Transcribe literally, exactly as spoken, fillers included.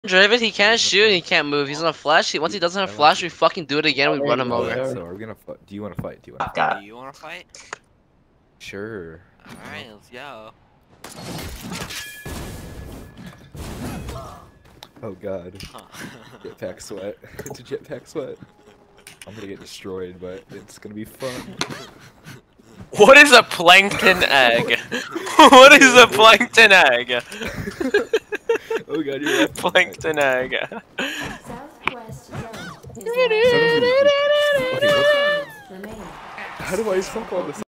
Driven, he can't shoot, and he can't move. He's on a flash. Once he doesn't have flash, we fucking do it again. We run him over. Alright, so are we gonna fight? Do you want to fight? Do you want to fight? Do you want to fight? Sure. Alright, let's go. Oh god. Huh. Jetpack sweat. It's a jetpack sweat. I'm gonna get destroyed, but it's gonna be fun. What is a plankton egg? What is a plankton egg? Oh god, you're right. Plankton egg. Southwest zone is Suddenly- now- Okay, what- How do I stop all this?